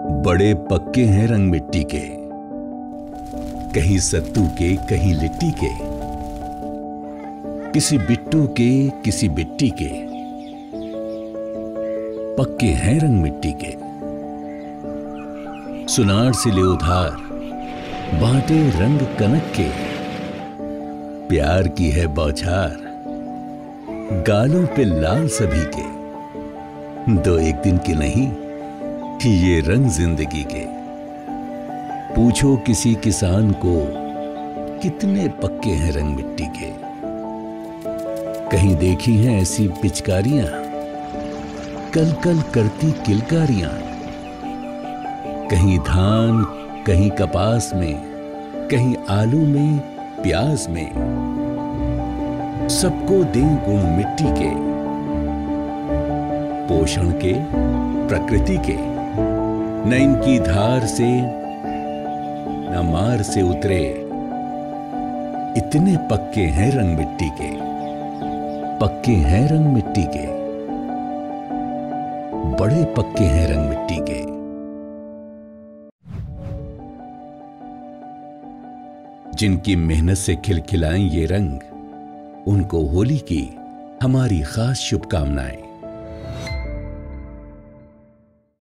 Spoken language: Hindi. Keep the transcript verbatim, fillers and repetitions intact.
बड़े पक्के हैं रंग मिट्टी के, कहीं सत्तू के कहीं लिट्टी के, किसी बिट्टू के किसी बिट्टी के। पक्के हैं रंग मिट्टी के। सुनार से ले उधार, बांटे रंग कनक के। प्यार की है बौछार, गालों पे लाल सभी के। दो एक दिन के नहीं, ये रंग जिंदगी के। पूछो किसी किसान को, कितने पक्के हैं रंग मिट्टी के। कहीं देखी हैं ऐसी पिचकारियां, कल कल करती किलकारियां। कहीं धान कहीं कपास में, कहीं आलू में प्याज में। सबको दें गुण मिट्टी के, पोषण के प्रकृति के। न इनकी धार से न मार से उतरे, इतने पक्के हैं रंग मिट्टी के। पक्के हैं रंग मिट्टी के, बड़े पक्के हैं रंग मिट्टी के। जिनकी मेहनत से खिलखिलाएं ये रंग, उनको होली की हमारी खास शुभकामनाएं।